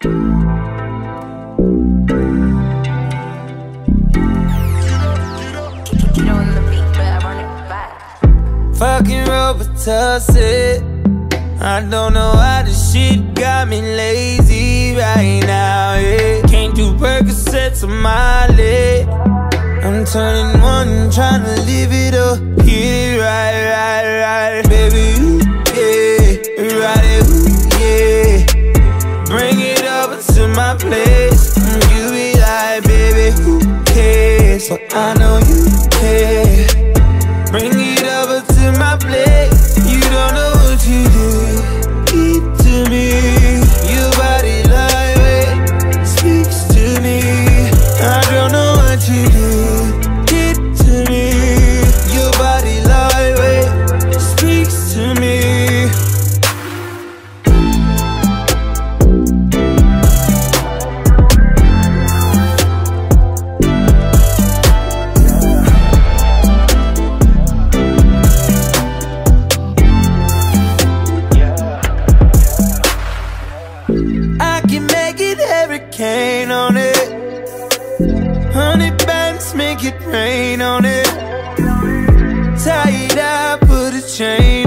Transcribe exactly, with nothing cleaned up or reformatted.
Fucking Robitussin. I don't know why this shit got me lazy right now, yeah. Can't do Percocets on my leg. I'm turning one, trying to live it up. Hit it right, right, right. Baby, ooh, yeah. Ride it, ooh, yeah. Bring it over to my place. You be like, baby, who cares? So I know you care. Bring it over to my place. You don't know what you do. Keep to me. Your body lightweight speaks to me. I don't know what you do. Keep to me. Your body lightweight speaks to me. On it, honey bands make it rain on it. Tie it up, put a chain